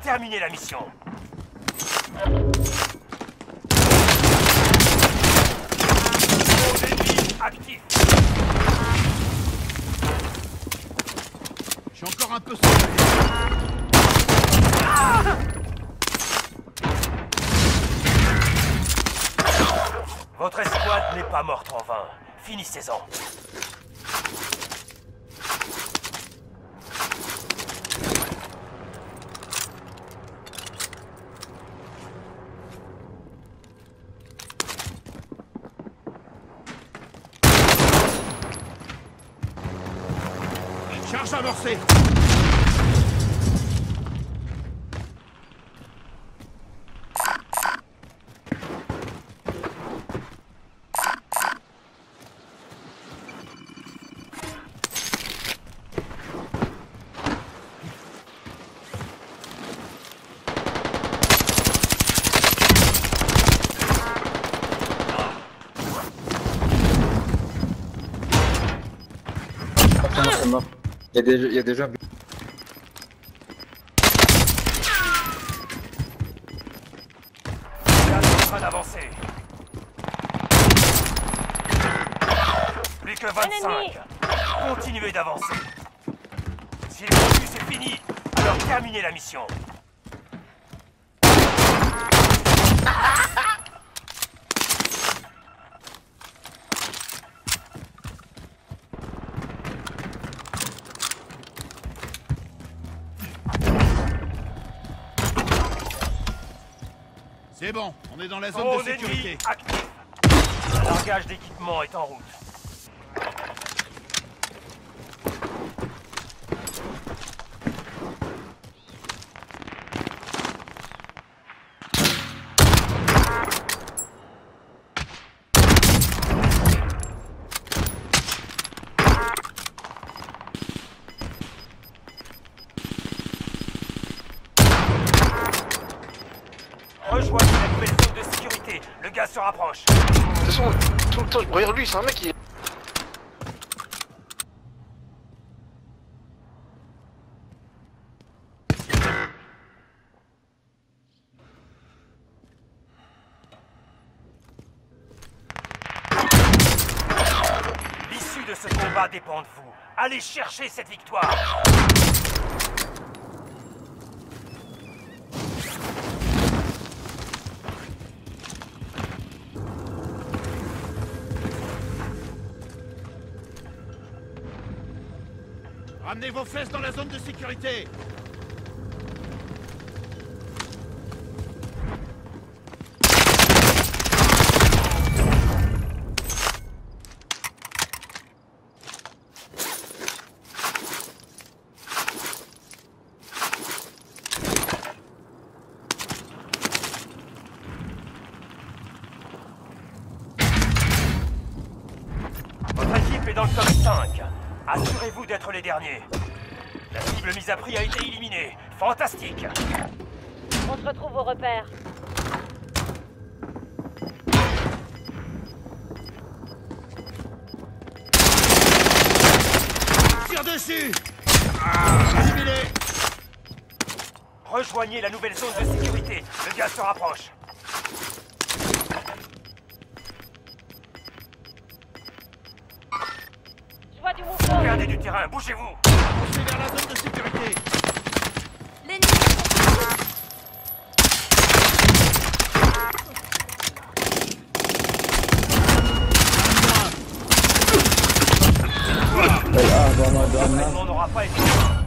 terminé la mission. Drone ennemi actif. Je suis encore un peu sauvé. Votre escouade n'est pas morte en vain. Finissez-en. Charge amorcée. C'est mort. Il y a déjà... Gaz en train d'avancer. Plus que 25. Continuez d'avancer. Si le refus c'est fini, alors terminez la mission. C'est bon, on est dans la zone Drone de sécurité. ennemi actif. Un largage d'équipement est en route. Rejoignez la nouvelle zone de sécurité. Le gaz se rapproche. De toute façon, tout le temps, regarde lui, c'est un mec qui... L'issue de ce combat dépend de vous. Allez chercher cette victoire. Ramenez vos fesses dans la zone de sécurité. Votre équipe est dans le top 5. Assurez-vous d'être les derniers. La cible mise à prix a été éliminée. Fantastique. On se retrouve au repère. Tire dessus. Éliminé. Rejoignez la nouvelle zone de sécurité. Le gaz se rapproche. Je vois du mouvement. Perdez du terrain, bougez-vous. Avancez vers la zone de sécurité. L'ennemi. Ah, bon, L'entraînement n'aura pas été loin.